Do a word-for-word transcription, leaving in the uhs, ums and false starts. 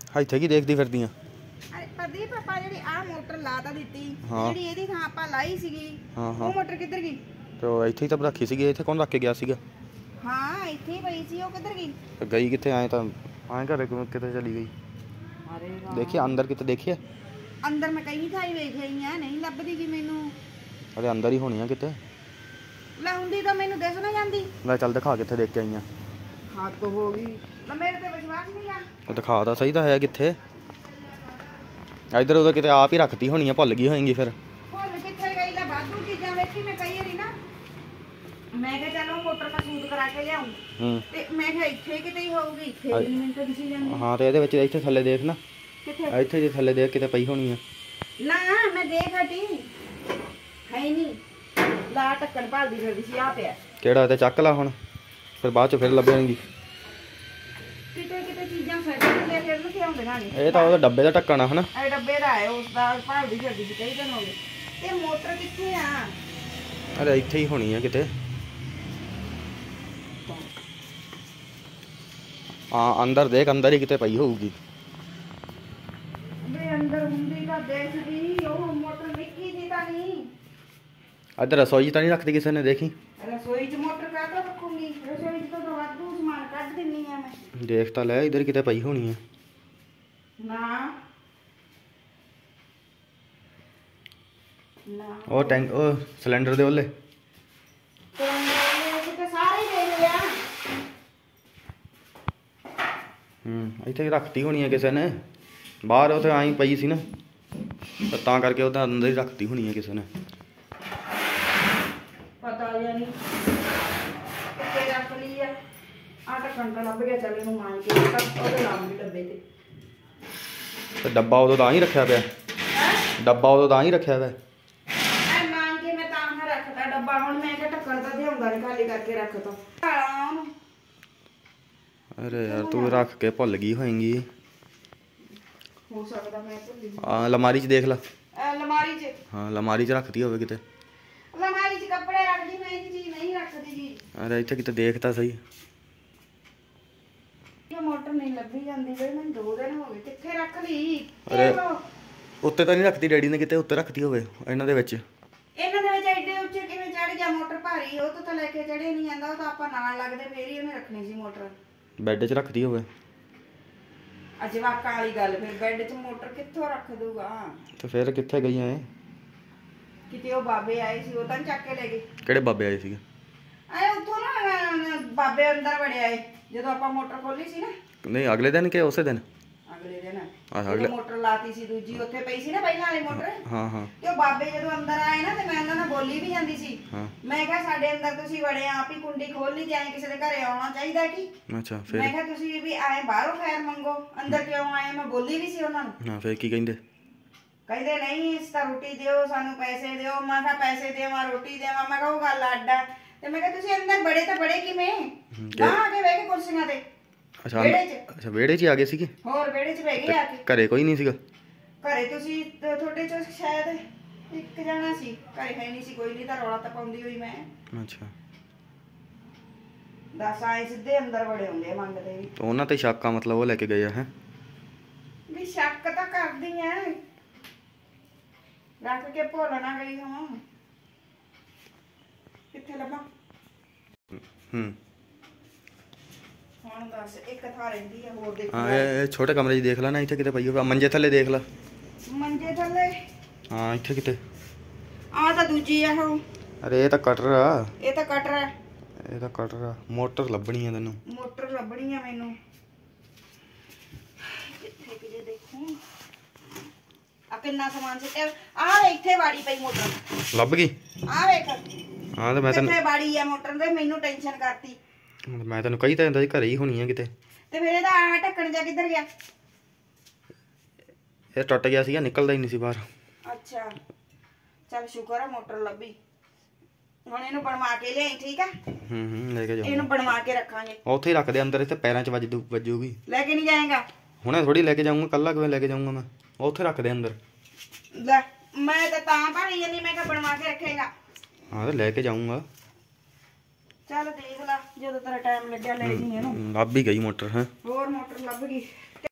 ਇੱਥੇ ਕੀ ਦੇਖਦੀ ਫਿਰਦੀ ਆ? ਅਰੇ ਪ੍ਰਦੀਪ ਆਪਾਂ ਜਿਹੜੀ ਆ ਮੋਟਰ ਲਾ ਤਾਂ ਦਿੱਤੀ, ਹਾਂ। ਜਿਹੜੀ ਇਹਦੀ ਥਾਂ ਆਪਾਂ ਲਾਈ ਸੀਗੀ ਹਾਂ ਹਾਂ ਉਹ ਮੋਟਰ ਕਿੱਧਰ ਗਈ? ਤੇ ਉਹ ਇੱਥੇ ਹੀ ਤਾਂ ਰੱਖੀ ਸੀਗੀ। ਇੱਥੇ ਕੌਣ ਰੱਖ ਕੇ ਗਿਆ ਸੀਗਾ? ਹਾਂ ਇੱਥੇ ਹੀ ਪਈ ਸੀ, ਉਹ ਕਿੱਧਰ ਗਈ? ਤੇ ਗਈ ਕਿੱਥੇ? ਆਏ ਤਾਂ ਆਏ ਘਰੇ ਕਿਤੇ ਚਲੀ ਗਈ। ਅਰੇ ਵਾਹ, ਦੇਖਿਆ ਅੰਦਰ ਕਿਤੇ ਦੇਖਿਆ? ਅੰਦਰ ਮੈਂ ਕਈ ਥਾਈ ਵੇਖ ਆਈ ਆ, ਨਹੀਂ ਲੱਭਦੀ ਗੀ ਮੈਨੂੰ। ਅਰੇ ਅੰਦਰ ਹੀ ਹੋਣੀ ਆ ਕਿਤੇ। ਲੈ ਹੁੰਦੀ ਤਾਂ ਮੈਨੂੰ ਦਿਸ ਨਾ ਜਾਂਦੀ। ਲੈ ਚੱਲ ਦਿਖਾ ਕਿੱਥੇ ਦੇਖ ਕੇ ਆਈਆਂ। ਹੱਦ ਹੋ ਗਈ, ਲੈ ਮੇਰੇ ਤੇ ਵਿਸ਼ਵਾਸ ਨਹੀਂ ਆ। ਉਹ ਦਿਖਾ ਤਾਂ ਸਹੀ ਤਾਂ ਹੈ ਕਿੱਥੇ। ਇੱਧਰ ਉਧਰ ਕਿਤੇ ਆਪ ਹੀ ਰੱਖਤੀ ਹੋਣੀ ਆ, ਭੁੱਲ ਗਈ ਹੋਏਗੀ ਫਿਰ। ਭੁੱਲ ਕਿੱਥੇ ਗਈ? ਲੈ ਵਾਧੂ ਚੀਜ਼ਾਂ ਵੇਖੀ ਮੈਂ ਕਈ ਵਾਰੀ ਨਾ। ਮੈਂ ਕਿਹਾ ਚਲੋ ਮੋਟਰ ਦਾ ਸੂਟ ਕਰਾ ਕੇ ਲਿਆਉਂ, ਹੂੰ ਤੇ ਮੈਂ ਕਿਹਾ ਇੱਥੇ ਕਿਤੇ ਹੀ ਹੋਊਗੀ, ਇੱਥੇ ਵੀ ਨਹੀਂ ਮੈਨੂੰ ਤਾਂ ਦਿਸੀ ਜਾਂਦੀ। ਹਾਂ ਤੇ ਇਹਦੇ ਵਿੱਚ ਇੱਥੇ ਥੱਲੇ ਦੇਖ ਨਾ, ਕਿੱਥੇ? ਇੱਥੇ ਜੇ ਥੱਲੇ ਦੇਖ ਕਿਤੇ ਪਈ ਹੋਣੀ ਆ। ਨਾ ਮੈਂ ਦੇਖ ਹਟੀ, ਹੈ ਨਹੀਂ। ਲਾ ਢੱਕਣ ਭਾਲਦੀ ਫਿਰਦੀ ਸੀ, ਆ ਪਿਆ। ਕਿਹੜਾ? ਤੇ ਚੱਕ ਲਾ ਹੁਣ, ਫਿਰ ਬਾਅਦ ਚ ਫਿਰ ਲੱਭਣਗੀ। ਕਿਤੇ ਕਿਤੇ ਚੀਜ਼ਾਂ ਫੈਕਟਰੀ ਫਿਰ ਨੂੰ ਆਉਂਦੀਆਂ ਨੇ। ਇਹ ਤਾਂ ਉਹਦਾ ਡੱਬੇ ਦਾ ਢੱਕਣ ਆ ਹਨਾ। ਇਹ ਡੱਬੇ ਦਾ ਹੈ, ਉਸ ਦਾ ਭਾਲਦੀ ਫਿਰਦੀ ਸੀ ਕਈ ਦਿਨ ਹੋ ਗਏ। ਤੇ ਮੋਟਰ ਕਿੱਥੇ ਆ? ਅਰੇ ਇੱਥੇ ਹੀ ਹੋਣੀ ਆ ਕਿਤੇ। ਹਾਂ ਅੰਦਰ ਦੇਖ, ਅੰਦਰ ਹੀ ਕਿਤੇ ਪਈ ਹੋਊਗੀ। ਵੇ ਅੰਦਰ ਹੁੰਦੀ ਤਾਂ ਦੇਖਦੀ, ਉਹ ਮੋਟਰ ਨਿੱਕੀ ਦੀ ਤਾਂ ਨਹੀਂ। ਇੱਧਰ ਰਸੋਈ ਤਾਂ ਨਹੀਂ ਰੱਖਦੀ ਕਿਸੇ ਨੇ? ਦੇਖੀ ਰਸੋਈ 'ਚ ਮੋਟਰ ਕਾਹਤੋਂ ਰੱਖੂਗੀ? ਰਸੋਈ 'ਚ ਤਾਂ ਵਾਧੂ ਸਮਾਨ ਕੱਢ ਦਿੰਨੀ ਆ ਮੈਂ। ਦੇਖ ਤਾਂ ਲੈ, ਇੱਧਰ ਕਿਤੇ ਪਈ ਹੋਣੀ ਆ। ਨਾ ਨਾ ਉਹ ਟੈਂਕ, ਉਹ ਸਿਲੰਡਰ ਦੇ ਉਹਲੇ। ਤੇ ਕਿਤੇ ਸਾਰੇ ਹੀ ਦੇਖ ਲਿਆ। ਹੂੰ ਇੱਥੇ ਰੱਖਤੀ ਹੋਣੀ ਆ ਕਿਸੇ ਨੇ ਬਾਹਰ। ਉਹ ਤੇ ਆਈ ਪਈ ਸੀ ਨਾ, ਤਾਂ ਕਰਕੇ ਉਹ ਤਾਂ ਅੰਦਰ ਹੀ ਰੱਖਤੀ ਹੋਣੀ ਆ ਕਿਸੇ ਨੇ। ਪਤਾ ਜਾਂ ਨਹੀਂ ਕਿੱਥੇ ਰੱਖ ਲਈ ਆ। ਆ ਢੱਕਣ ਤਾਂ ਲੱਭ ਗਿਆ, ਚੱਲ ਇਹਨੂੰ ਮਾਰ ਕੇ ਉਹਦੇ ਨਾਮ ਵੀ ਡੱਬੇ ਤੇ। ਤੇ ਡੱਬਾ ਉਦੋਂ ਤਾਂ ਹੀ ਰੱਖਿਆ ਪਿਆ। ਡੱਬਾ ਉਦੋਂ ਤਾਂ ਹੀ ਰੱਖਿਆ ਪਿਆ। ਐ ਮਾਰ ਕੇ ਮੈਂ ਤਾਂ ਹਾਂ ਰੱਖਦਾ ਡੱਬਾ। ਹੁਣ ਮੈਂ ਕਿਹਾ ਢੱਕਣ ਤਾਂ ਦਿਆਉਂਦਾ ਨਹੀਂ, ਖਾਲੀ ਕਰਕੇ ਰੱਖ ਤਾ। ਅਰੇ ਯਾਰ ਤੂੰ ਰੱਖ ਕੇ ਭੁੱਲ ਗਈ ਹੋਏਗੀ। ਹੋ ਸਕਦਾ ਮੈਂ ਭੁੱਲ ਗਈ। ਆ ਅਲਮਾਰੀ 'ਚ ਦੇਖ ਲਾ। ਅਲਮਾਰੀ 'ਚ? ਹਾਂ ਅਲਮਾਰੀ 'ਚ ਰੱਖਤੀ ਹੋਵੇ ਕਿਤੇ। ਅਲਮਾਰੀ 'ਚ ਕੱਪੜੇ ਰੱਖਦੀ ਮੈਂ, ਇਹ ਚੀਜ਼ ਨਹੀਂ ਰੱਖਦੀ ਜੀ। ਅਰੇ ਇੱਥੇ ਕਿਤੇ ਦੇਖ ਤਾਂ ਸਹੀ। ਇਹ ਮੋਟਰ ਨਹੀਂ ਲੱਭੀ ਜਾਂਦੀ ਬਈ, ਮੈਨੂੰ ਦੋ ਦਿਨ ਹੋ ਗਏ। ਕਿੱਥੇ ਰੱਖ ਲਈ? ਅਰੇ ਉੱਤੇ ਤਾਂ ਨਹੀਂ ਰੱਖਤੀ ਡੈਡੀ ਨੇ? ਕਿਤੇ ਉੱਤੇ ਰੱਖਤੀ ਹੋਵੇ ਇਹਨਾਂ ਦੇ ਵਿੱਚ। ਇਹਨਾਂ ਦੇ ਵਿੱਚ ਐਡੇ ਉੱਚੇ ਕਿਵੇਂ ਚੜ ਗਿਆ? ਮੋਟਰ ਭਾਰੀ, ਉਹ ਤੋਂ ਤਾਂ ਲੈ ਕੇ ਚੜੇ ਨਹੀਂ ਜਾਂਦਾ। ਉਹ ਤਾਂ ਆਪਾਂ ਨਾਲ ਲੱਗਦੇ ਫੇਰ ਹੀ ਉਹਨੇ ਰੱਖਣੀ ਸੀ ਮੋਟਰ। ਬੈੱਡ 'ਚ ਰੱਖਤੀ ਹੋਵੇ। ਅਜਵਾਕਾਂ ਵਾਲੀ ਗੱਲ, ਫਿਰ ਬੈੱਡ 'ਚ ਮੋਟਰ ਕਿੱਥੋਂ ਰੱਖ ਦੂਗਾ? ਤੇ ਫਿਰ ਕਿੱਥੇ ਗਈਆਂ ਇਹ? ਕਿਤੇ ਉਹ ਬਾਬੇ ਆਏ ਸੀ, ਉਹ ਤਾਂ ਨੀ ਚੱਕ ਕੇ ਲੈ ਗਏ। ਕਿਹੜੇ ਬਾਬੇ ਆਏ ਸੀਗੇ? ਆਏ ਉੱਥੋਂ ਨਾ ਬਾਬੇ ਅੰਦਰ ਵੜੇ ਆਏ ਜਦੋਂ ਆਪਾਂ ਮੋਟਰ ਖੋਲੀ ਸੀ ਨਾ। ਨਹੀਂ ਅਗਲੇ ਦਿਨ ਕਿ ਉਸੇ ਦਿਨ? ਅਗਲੇ ਦਿਨ ਆਹ ਅਗਲੇ ਮੋਟਰ ਲਾਤੀ ਸੀ ਦੂਜੀ, ਉੱਥੇ ਪਈ ਸੀ ਨਾ ਪਹਿਲਾਂ ਵਾਲੀ ਮੋਟਰ। ਹਾਂ ਹਾਂ ਤੇ ਉਹ ਬਾਬੇ ਜਦੋਂ ਅੰਦਰ ਆਏ ਨਾ, ਤੇ ਮੈਂ ਉਹਨਾਂ ਨਾਲ ਬੋਲੀ ਵੀ ਜਾਂਦੀ ਸੀ। ਹਾਂ ਮੈਂ ਕਿਹਾ ਸਾਡੇ ਅੰਦਰ ਤੁਸੀਂ ਵੜੇ, ਆਪ ਹੀ ਕੁੰਡੀ ਖੋਲ ਲਈ, ਜਾਂ ਕਿਸੇ ਦੇ ਘਰੇ ਆਉਣਾ ਚਾਹੀਦਾ ਕੀ? ਅੱਛਾ ਫਿਰ? ਮੈਂ ਕਿਹਾ ਤੁਸੀਂ ਵੀ ਆਏ ਬਾਹਰੋਂ ਖੈਰ ਮੰਗੋ, ਅੰਦਰ ਕਿਉਂ ਆਏ? ਮੈਂ ਬੋਲੀ ਵੀ ਸੀ ਉਹਨਾਂ ਨੂੰ। ਹਾਂ ਫਿਰ ਕੀ ਕਹਿੰਦੇ? ਕਹਿੰਦੇ ਨਹੀਂ ਇਸ ਤਾਂ ਰੋਟੀ ਦਿਓ, ਸਾਨੂੰ ਪੈਸੇ ਦਿਓ। ਮੈਂ ਕਿਹਾ ਪੈਸੇ ਦੇਵਾਂ ਰੋਟੀ ਦੇਵਾਂ? ਮੈਂ ਕਿਹਾ ਉਹ ਗੱਲ ਅੱਡ ਆ। ਤੇ ਮੈਂ ਕਿਹਾ ਤੁਸੀਂ ਅੰਦਰ ਬੜੇ ਤਾਂ ਬੜੇ ਕਿਵੇਂ? ਗਾਂ ਆ ਕੇ ਬਹਿ ਕੇ ਕੁਰਸੀਆਂ ਤੇ। ਅੱਛਾ ਵਿਹੜੇ 'ਚ। ਅੱਛਾ ਵਿਹੜੇ 'ਚ ਹੀ ਆ ਗਏ ਸੀਗੇ? ਹੋਰ ਵਿਹੜੇ 'ਚ ਬਹਿ ਗਏ ਆ ਕੇ। ਘਰੇ ਕੋਈ ਨਹੀਂ ਸੀਗਾ? ਘਰੇ ਤੁਸੀਂ ਤੁਹਾਡੇ 'ਚੋਂ ਸ਼ਾਇਦ ਇੱਕ ਜਣਾ ਸੀ, ਘਰੇ ਹੈ ਨਹੀਂ ਸੀ ਕੋਈ। ਨਹੀਂ ਤਾਂ ਰੌਲਾ ਤਾਂ ਪਾਉਂਦੀ ਹੋਈ ਮੈਂ। ਅੱਛਾ ਦੱਸ ਆਏ ਸਿੱਧੇ ਅੰਦਰ ਵੜੇ ਹੁੰਦੇ ਮੰਗਦੇ ਵੀ। ਤਾਂ ਉਹਨਾਂ ਤੇ ਸ਼ੱਕ ਆ ਮਤਲਬ, ਉਹ ਲੈ ਕੇ ਗਏ ਆ? ਹੈ ਵੀ ਸ਼ੱਕ ਤਾਂ ਕਰਦੀ ਐ, ਰੱਖ ਕੇ ਭੁੱਲ ਨਾ ਗਈ ਹਾਂ। ਕਿੱਥੇ ਲੱਭਾਂ? ਹੂੰ ਹੁਣ ਦੱਸ, ਇੱਕ ਥਾਂ ਰਹਿੰਦੀ ਆ ਹੋਰ ਦੇਖ। ਹਾਂ ਇਹ ਛੋਟੇ ਕਮਰੇ 'ਚ ਦੇਖ ਲੈ ਨਾ, ਇੱਥੇ ਕਿਤੇ ਪਈ ਹੋਵੇ। ਮੰਜੇ ਥੱਲੇ ਦੇਖ ਲੈ। ਮੰਜੇ ਥੱਲੇ? ਹਾਂ ਇੱਥੇ ਕਿਤੇ। ਆ ਤਾਂ ਦੂਜੀ ਆ ਉਹ। ਅਰੇ ਇਹ ਤਾਂ ਕਟਰ ਆ। ਇਹ ਤਾਂ ਕਟਰ ਆ। ਇਹ ਤਾਂ ਕਟਰ ਆ। ਮੋਟਰ ਲੱਭਣੀ ਆ ਤੈਨੂੰ। ਮੋਟਰ ਲੱਭਣੀ ਆ ਮੈਨੂੰ। ਕਿੱਥੇ ਕਿਤੇ ਦੇਖੂੰ। ਆ ਕਿੰਨਾ ਸਮਾਨ ਸੀ। ਆ ਵੇ ਇੱਥੇ ਵਾੜੀ ਪਈ ਮੋਟਰ। ਲੱਭ ਗਈ? ਆ ਵੇਖ। ਹਾਂ ਤੇ ਮੈਂ ਤੈਨੂੰ ਕਿੱਥੇ ਵਾੜੀ ਆ ਮੋਟਰ? ਤੇ ਮੈਨੂੰ ਟੈਨਸ਼ਨ ਕਰਤੀ। ਮੈਂ ਤੈਨੂੰ ਕਹੀ ਤਾਂ ਜਾਂਦਾ ਸੀ ਘਰੇ ਹੀ ਹੋਣੀ ਆ ਕਿਤੇ। ਤੇ ਫਿਰ ਇਹਦਾ ਆ ਢੱਕਣ ਜਾ ਕਿੱਧਰ ਗਿਆ? ਇਹ ਟੁੱਟ ਗਿਆ ਸੀਗਾ, ਨਿਕਲਦਾ ਹੀ ਨਹੀਂ ਸੀ ਬਾਹਰ। ਅੱਛਾ ਚੱਲ ਸ਼ੁਕਰ ਆ ਮੋਟਰ ਲੱਭੀ। ਹੁਣ ਇਹਨੂੰ ਬਣਵਾ ਕੇ ਲਿਆਈ, ਠੀਕ ਆ? ਹੂੰ ਹੂੰ ਲੈ ਕੇ ਜਾਊਂ। ਇਹਨੂੰ ਬਣਵਾ ਕੇ ਰੱਖਾਂਗੇ। ਉੱਥੇ ਹੀ ਰੱਖ ਦੇ ਅੰਦਰ, ਇੱਥੇ ਪੈਰਾਂ 'ਚ ਵੱਜ ਵੱਜੂਗੀ। ਲੈ ਕੇ ਨਹੀਂ ਜਾਏਗਾ? ਹੁਣੇ ਥੋੜੀ ਲੈ ਕੇ ਜਾਊਂਗਾ, ਕੱਲਾ ਕਿਵੇਂ ਲੈ ਕੇ ਜਾਊਂਗਾ ਮੈਂ? ਉੱਥੇ ਰੱਖ ਦੇ ਅੰਦਰ। ਲੈ ਮੈਂ ਤਾਂ ਤਾਂ ਭਾਣੀ ਜਾਂਦੀ, ਮੈਂ ਕਿਹਾ ਬਣਵਾ ਕੇ ਰੱਖੇਗਾ। ਹਾਂ ਤੇ ਲੈ ਕੇ ਜਾਊਂਗਾ। ਚੱਲ ਦੇਖ ਲੈ, ਜਦੋਂ ਤੇਰਾ ਟਾਈਮ ਲੱਗਿਆ ਲੈ ਜੀ ਇਹਨੂੰ। ਲੱਭ ਹੀ ਗਈ ਮੋਟਰ। ਹੈ ਹੋਰ ਮੋਟਰ ਲੱਭ ਗਈ।